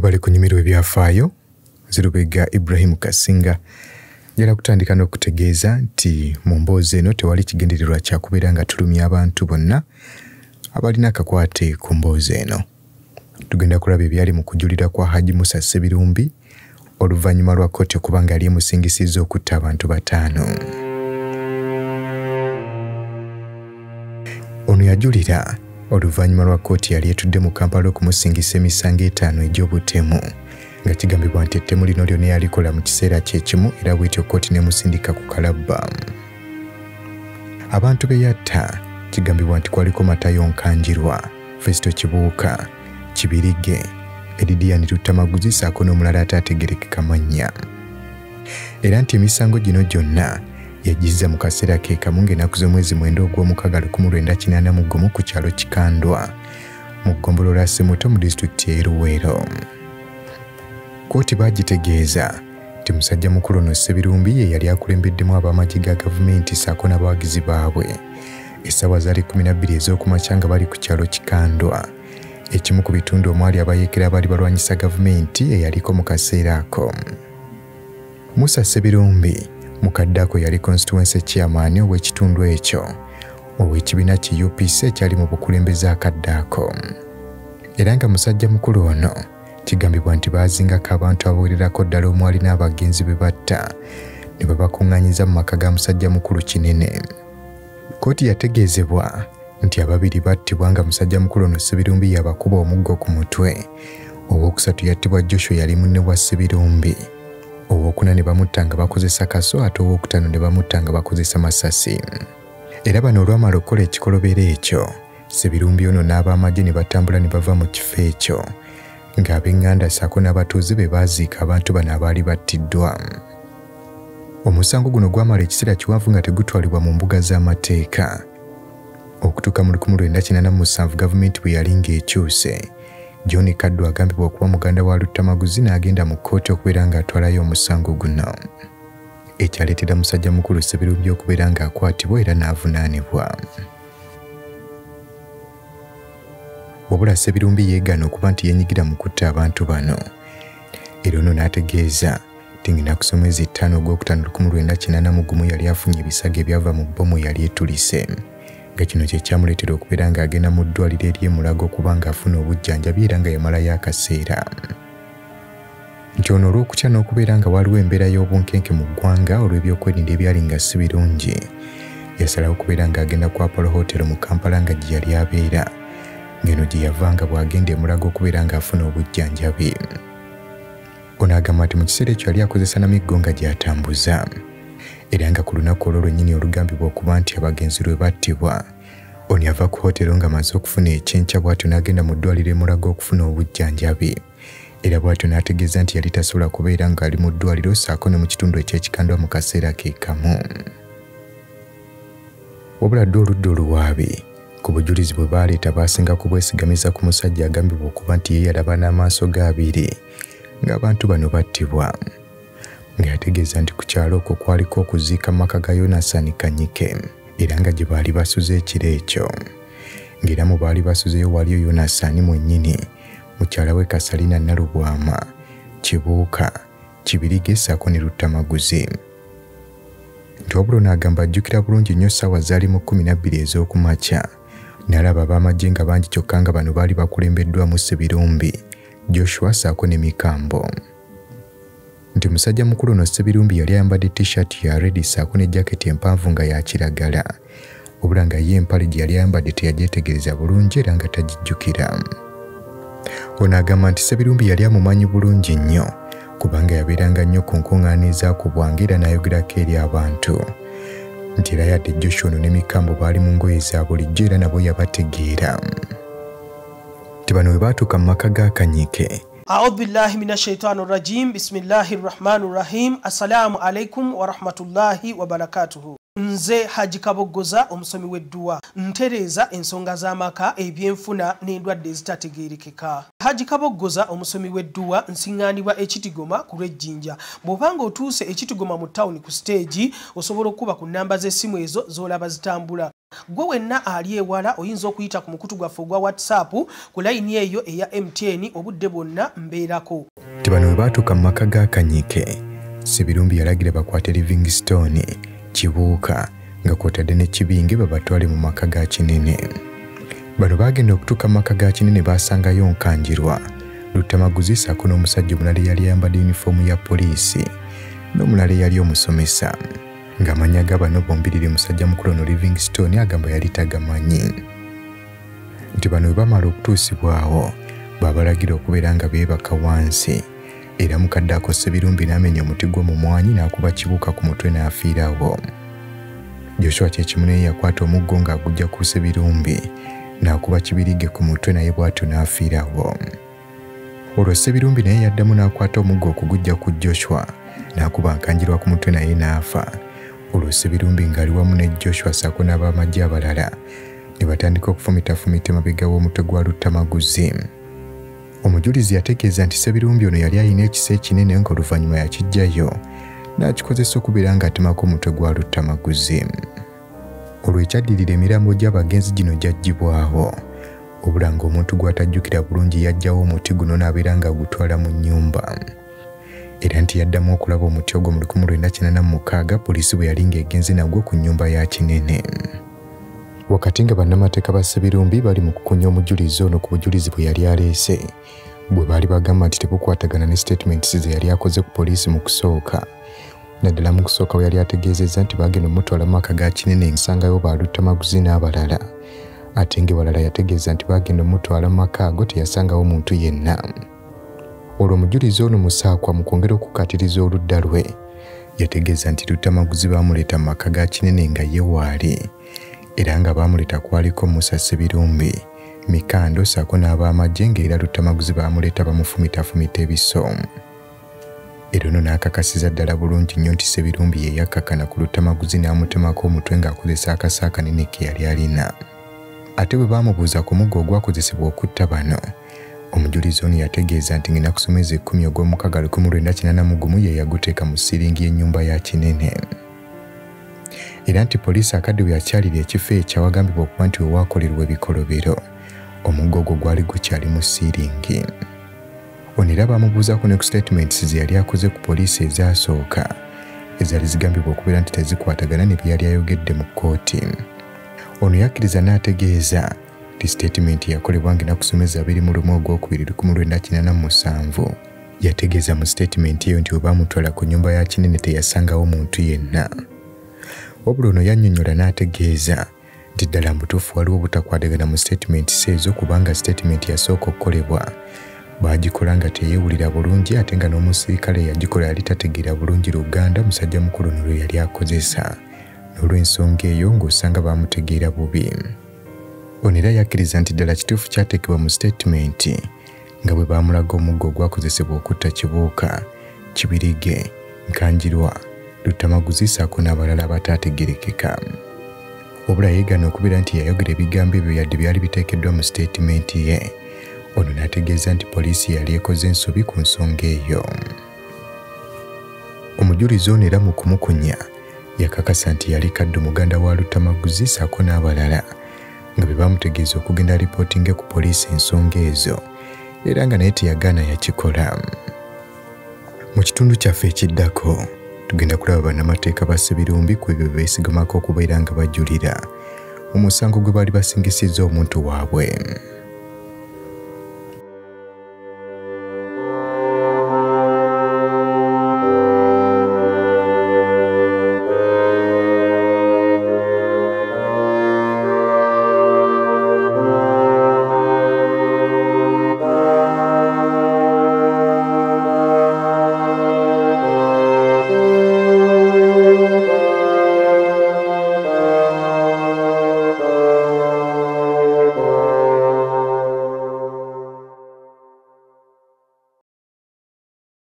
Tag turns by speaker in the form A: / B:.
A: Webale kunyumirwa ebyafaayo Zirubega Ibrahim Kasinga yala kutandika n'okutegeeza nti mu mboozi eno tewali kigendererwa kya kubeera nga tulumya abantu bonna abalina akakwate ku mboozi eno. Tugenda kulaba ebyali mu kujulira kwa Hajji Musa Ssebirumbi oluvannyuma lwa kkooti okuba nga yali emusingisizza okutta abantu 5. Ono yajulira oluvannyuma lwa kkooti yali etudde mu Kampala okumusingisa emisango 5 egy'obutemu nga kigambibwa nti ettemu lino lyonna yalikola mu kiseera kyekimu era bw'etyo kkooti n'emusindika ku kalabba. Abantu be yatta kigambibwa nti kwaliko Matayo Nkanjirwa, Festo Kibuuka, Kibirige, Edidiani Luttamaguzi ssaako n'omulala ataategerekeka mannya. Era nti emisango gino gyonna yagizza mu kaseera ke kamu ng'ennaku z'omwezi 9 ogw'omukaaga 1981 ku kyalo Kikandwa mu ggombolola Ssemuto mu disitulikiti y'e Luweero. Kkooti baagitegeeza nti musajja mukulu ono Ssebirumbi ye yali akulembeddemu ab'amagye ga gavumenti ssaako n'abawagizi baabwe essaawa zaali 12 ez'okumakya nga bali ku kyalo Kikandwa, ekimu ku bitundu omwali abayeekera abaali balwanyisa gavumenti eyaliko mu kaseera ako. Musa Ssebirumbi mukadde ako yali constituency chairman ow'ekitundu ekyo ow'ekibiina ki UPC ekyali mu bukulembeze akadde ako. Era nga musajja mukulu ono kigambibwa nti baazingako abantu abawererako ddala omwali n'abagenzi be batta ne babakuŋŋaanyiza mu maka ga musajja mukulu Kinene. Kkooti yategeezebwa nti ababiri battibwa nga musajja mukulu ono Ssebirumbi yabakuba omuggo ku mutwe, ow'okusatu yattibwa Joshua yali munne wa Ssebirumbi, ow'okuna ne bamutta nga bakozesa kaso ate ow'okutaano ne bamutta nga bakozesa masasi. Era bano olwamala okukola ekikolobero ekyo Ssebirumbi ono n'ab'amagye ne batambula ne bava mu kifo ekyo ng'ab'eŋŋanda ssaako n'abatuuze be baaziika abantu bano abaali battiddwa. Omusango guno gwamala ekiseera kiwanvu nga tegutwalibwa mu mbuga z'amateeka okutuuka mu 1987 gavumenti bwe yali ng'ekyuse. John Kaddu agambibwa okuba muganda wa Luttamaguzi n'agenda mu kkooti okubeera ng'atwalayo omusango guno, ekyaleetera musajja mukulu Ssebirumbi okubeera ng'akwatibwa era n'avunaanibwa. Wabula Ssebirumbi yeegaana okuba nti yeenyigira mu kutta abantu bano. Era ono n'ategeeza nti ng'ennaku z'omwezi 5 ogw'okutaano 1981 yali afunye ebisago ebyava mu bbomu yali etulise, nga kino kye kyamuleetera okubeera ng'agenda mu ddwaliro ery'e Mulago okuba ng'afuna obujjanjabi era nga yamalayo akaseera. Nti ono olw'okutya n'okubeera nga waliwo embeera y'obunkenke mu ggwanga olw'ebyokwerinda ebyali nga si birungi, yasalawo okubeera ng'agenda ku Apollo Hotel mu Kampala nga gye yali abeera, ng'eno gye yavanga bw'agenda e Mulago okubeera ng'afuna obujjanjabi. Ono agamba nti mu kiseera ekyo yali akozesa namiggo nga gy'atambuza, era nga ku lunaku olwo lwennyini olugambibwa okuba nti abagenzi lwe battibwa, ono yava ku hotero ng'amaze okufuna ekyenkya bw'atyo n'agenda mu ddwaliro e Mulago okufuna obujjanjabi, era bw'atyo n'ategeeza nti yali tasobola kubeera ng'ali mu ddwaliro ssaako ne mu kitundu eky'Ekikandwa mu kaseera ke kamu. Wabula dde oludda oluwaabi ku bujulizi bwe baaleeta baasinga kubwesigamiza ku musajja agambibwa okuba nti ye yalaba n'amaaso ge abiri ng'abantu bano battibwa, ng'ategeeza nti ku kyalo okwo kwaliko okuziika mu maka ga Yonasaani Kanyike era nga gye baali basuze ekiro ekyo, ng'era mu baali basuzeyo waliyo Yonasaani mwennyini, mukyala we Kasalina Nalubwama, Kibuuka, Kibirige ssaako ne Luttamaguzi. Nti wabula n'agamba ajjukira bulungi nnyo ssaawa zaali mu 12 ez'okumakya n'alaba ab'amagye nga bangi kyokka nga bano baali bakulembeddwamu Ssebirumbi, Joshua ssaako ne Mikambo. Nti musajja mukulu ono Ssebirumbi yali ayambadde t-shirt ya red ssaako ne jaketi empanvu nga ya kiragala, wabula nga ye empale gye yali ayambadde teyagyetegereza bulungi era nga tagijjukira. Ono agamba nti Ssebirumbi yali amumanyi bulungi nnyo kubanga yabeeranga nnyo ku nkuŋŋaana ezaakubwanga era n'ayogerako eri abantu, nti era yadde Joshua ono ne Mikambo baali mu ngoye za bulijjo era nabo yabategeera. Nti bano bwe baatuuka mu maka ga Kanyike.
B: A'udhu billahi minash shaitanir rajim. Bismillahir rahmanir rahim. Assalamu alaikum wa rahmatullahi wa barakatuhu. Nze Hajji Kaboggoza omusomi w'edduwa ntereeza ensonga z'amaka ebyenfuna n'endwadde ezitategeerekeka. Hajji Kaboggoza omusomi w'edduwa nsiŋŋaanibwa Ekitigoma ku lw'Ejjinja. Bw'obanga otuuse Ekitigoma mu ttawuni ku siteegi osobola okuba ku nnamba z'essimu ezo z'olaba zitambula. Gwe wenna ali ewala oyinza okuyita ku mukutu gwaffe ogwa WhatsApp ku layini eyo eya MTN obudde bwonna mbeerako.
A: Bano bwe baatuuka mu maka ga Kanyike, Ssebirumbi yalagira bakwate Livingstone, Kibuuka nga kwotadde ne Kibinge babatwale mu maka ga Kinene. Bano baagenda okutuuka mu maka ga Kinene baasangayo Nkanjirwa, Luttamaguzi ssaako n'omusajja omulala eyali ayambadde yunifoomu ya poliisi n'omulala eyali omusomesa. Ng'amannya ga bano bombirire musajja mukulu ono Livingstone agamba yali tagamanyi. Nti bano bwe bamala okutuusibwawo baabalagira okubeera nga beebaka wansi. Era mukadde ako Ssebirumbi n'amenya omuti mu mwanyi n'akuba Kibuuka ku mutwe n'afiirawo. Joshua kyekimu naye yakwata omuggo ng'agujja ku Ssebirumbi n'akuba Kibirige ku mutwe naye bw'atyo n'afiirawo. Olwo Ssebirumbi naye yaddamu n'akwata omuggo okugujja ku Joshua n'akuba Nkanjirwa ku mutwe naye n'afa. Olwo Ssebirumbi ng'ali wamu ne Joshua ssaako n'abamagye abalala ne batandika okufumita emabega w'omutwe gwa Luttamaguzi. Omujulizi yategeeza nti Ssebirumbi ono yali alina ekisa ekinene ng'oluvannyuma yakiggyayo n'akikozesa okubeera ng'atemako omutwe gwa Luttamaguzi. Olwo ekyaddirira emirambo gy'abagenzi gino gyaggyibwawo, obula ng'omuntu gw'atajjukira bulungi yaggyawo omuti guno n'abeera ng'agutwala mu nnyumba. Era nti yaddamu okulaba omuti ogwo mu 1986 poliisi bwe yali ng'egenze nagwo ku nnyumba ya Kinene. Wakati nga bannamateeka ba Ssebirumbi bali mu kukunya omujulizi ono ku bujulizi bwe yali aleese, bwe baali bagamba nti tebukwatagana ne statements ze yali akoze ku poliisi mu kusooka. Naddala mu kusooka we yali ategeezezza nti baagenda omutwala mu maka ga Kinene nsangayo ba Luttamaguzi n'abalala. Ate ng'ewalala yategeeza nti baagenda omutwala mu maka ago teyasangawo muntu yenna. Olwo omujulizi ono Musaakwa mu kwongera okukatiriza oludda lwe yategeeza nti Luttamaguzi baamuleeta mu maka ga Kinene nga ye waali. Era nga baamuleeta kwaliko Musa Ssebirumbi, Mikando ssaako n'ab'amagye ng'era Luttamaguzi baamuleeta bamufumita ebiso. Era ono n'akakasiza ddala bulungi nnyo nti Ssebirumbi ye yakkakana ku Luttamaguzi n'amutemako omutwe ng'akozesa akasa akanene ke yali alina. Ate bwe baamubuuza ku muggo ogwakozesebwa okutta bano, omujulizi ono yategeeza nti ng'ennaku somezi 10 ogw'omukaaga 1981 ye yaguteeka mu siringi y'ennyumba ya Kinene. Era nti poliisi akadde bwe yakyalira ekifo ekyawagambibwa okuba nti we waakolerwa ebikolobero, omuggo ogwo gwali gukyali mu siringi. Ono era baamubuuzaako ne ku statements ze yali akoze ku poliisi ezaasooka ezaali zigambibwa okubeera nti tezikwatagana ne bye yali ayogedde mu kkooti. Ono yakkiriza n'ategeeza nti statement yakolebwa ng'ennaku somezi 21/1987. Yategeeza mu statement eyo nti bwe baamutwala ku nnyumba ya Kinene teyasangawo muntu yenna. Wabula ono yannyonnyola n'ategeeza nti ddala mbutuufu waliwo obutakwatagana mu statements ezo kubanga statement yasooka okukolebwa baagikola nga teyeewulira bulungi ate nga n'omusirikale yagikola yali tategeera bulungi Luganda musajja mukulu ono lwe yali akozesa. N'olw'ensonga eyo ng'osanga baamutegeera bubi. Ono era yakkiriza nti ddala kituufu kyateekebwa mu statement nga bwe baamulaga omuggo ogwakozesebwa okutta Kibuuka, Kibirige, Nkanjirwa, Luttamaguzi ssaako n'abalala abataategeerekeka. Wabula yeegaana okubeera nti yayogera ebigambo ebyo yadde byali biteekeddwa mu statement ye. Ono n'ategeeza nti poliisi yali ekoze ensobi ku nsonga eyo. Omujulizi ono era mu kumukunya yakakasa nti yali kadde muganda wa Luttamaguzi ssaako n'abalala nga bwe baamutegeeza okugenda alipootinge ku poliisi ensonga ezo era nga naye teyagaana yakikola. Mu kitundu kyaffe ekiddako tugenda kulaba bannamateeka ba Ssebirumbi ku ebyo beesigamako okubeera nga bajulira omusango gwe baali basingisizza omuntu waabwe.